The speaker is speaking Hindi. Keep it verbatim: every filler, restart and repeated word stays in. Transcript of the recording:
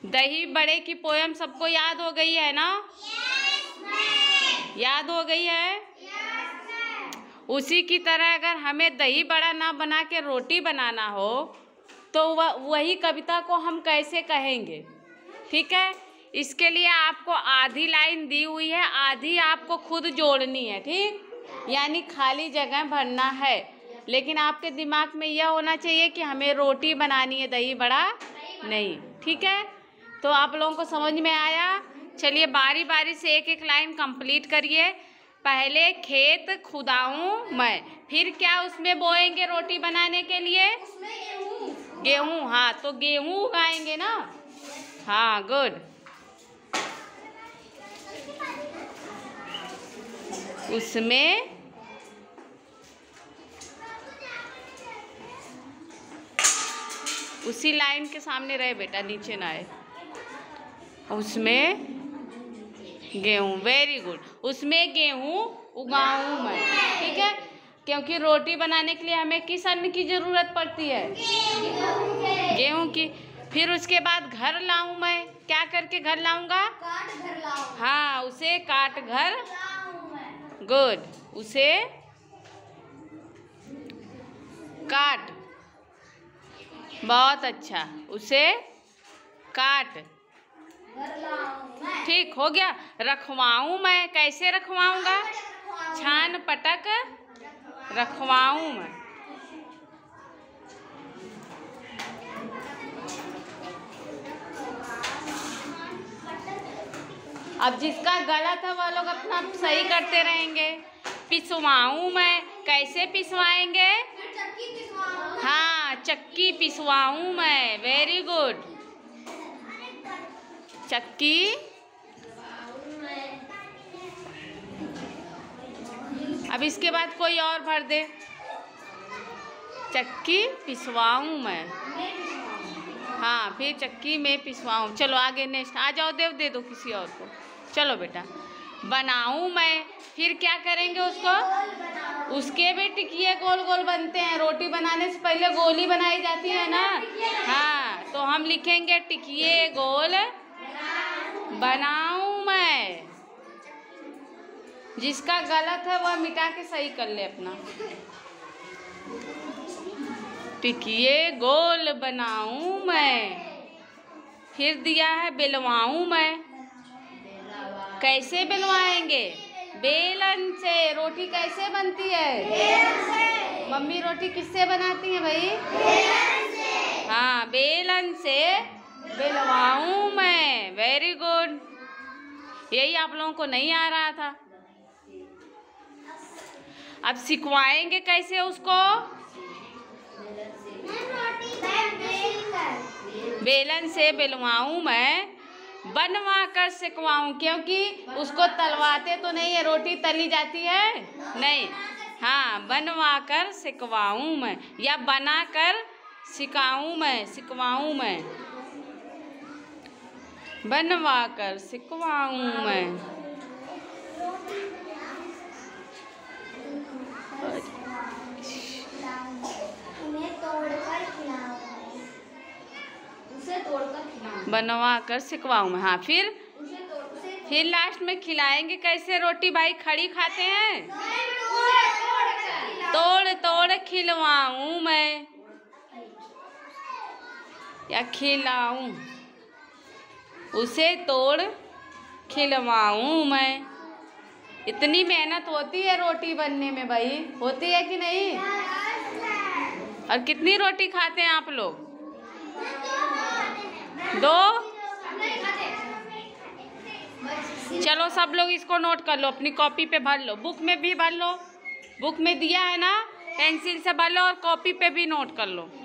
दही बड़े की पोयम सबको याद हो गई है ना? याद हो गई है? उसी की तरह अगर हमें दही बड़ा ना बना के रोटी बनाना हो तो वह वही कविता को हम कैसे कहेंगे? ठीक है, इसके लिए आपको आधी लाइन दी हुई है, आधी आपको खुद जोड़नी है। ठीक, यानी खाली जगह भरना है, लेकिन आपके दिमाग में यह होना चाहिए कि हमें रोटी बनानी है, दही बड़ा नहीं। ठीक है, तो आप लोगों को समझ में आया? चलिए बारी बारी से एक एक लाइन कंप्लीट करिए। पहले खेत खुदाऊं मैं, फिर क्या उसमें बोएंगे रोटी बनाने के लिए? गेहूं। हाँ, तो गेहूं उगाएंगे ना। हाँ, गुड। उसमें उसी लाइन के सामने रहे बेटा, नीचे ना आए। उसमें गेहूं, वेरी गुड। उसमें गेहूं उगाऊं मैं। ठीक है, क्योंकि रोटी बनाने के लिए हमें किस अन्न की जरूरत पड़ती है? गेहूं की। फिर उसके बाद घर लाऊं मैं, क्या करके घर लाऊंगा? काट घर लाऊं। हाँ, उसे काट घर। गुड, उसे काट। बहुत अच्छा, उसे काट। ठीक हो गया। रखवाऊं मैं, कैसे रखवाऊंगा? छान पटक रखवाऊं मैं। अब जिसका गलत है वह लोग अपना सही करते रहेंगे। पिसवाऊं मैं, कैसे पिसवाएंगे? हाँ, चक्की पिसवाऊं मैं। वेरी गुड, चक्की। अब इसके बाद कोई और भर दे। चक्की पिसवाऊं मैं। हाँ, फिर चक्की में पिसवाऊं। चलो आगे नेक्स्ट आ जाओ, देव दे दो किसी और को। चलो बेटा, बनाऊं मैं, फिर क्या करेंगे उसको? उसके भी टिकिए गोल गोल बनते हैं। रोटी बनाने से पहले गोली बनाई जाती है ना। हाँ, तो हम लिखेंगे टिकिए गोल बनाऊं मैं। जिसका गलत है वह मिटा के सही कर ले अपना। टिकिए गोल बनाऊं मैं। फिर दिया है बेलवाऊं मैं, कैसे बेलवाएंगे? बेलन से। रोटी कैसे बनती है? बेलन से। मम्मी रोटी किससे बनाती है भाई? बेलन से। हाँ, बेलन से बेलवाऊं मैं। वेरी गुड, यही आप लोगों को नहीं आ रहा था। अब सिखवाएंगे कैसे उसको? बेलन से बेलवाऊं मैं, बनवा कर सिकवाऊं, क्योंकि उसको तलवाते तो नहीं है, रोटी तली जाती है नहीं। हाँ, बनवा कर सिकवाऊं मैं, या बना कर सिखाऊं मैं, सिकवाऊं मैं। बनवा कर सिकवाऊं मैं। बनवा कर सिकवाऊं मैं। हाँ, फिर फिर लास्ट में खिलाएंगे कैसे रोटी भाई? खड़ी खाते हैं? तोड़ तोड़ खिलवाऊं मैं, या खिलाऊं, उसे तोड़ खिलवाऊं मैं। इतनी मेहनत होती है रोटी बनने में भाई, होती है कि नहीं? और कितनी रोटी खाते हैं आप लोग? दो? चलो सब लोग इसको नोट कर लो, अपनी कॉपी पे भर लो, बुक में भी भर लो। बुक में दिया है ना, पेंसिल से भर लो और कॉपी पे भी नोट कर लो।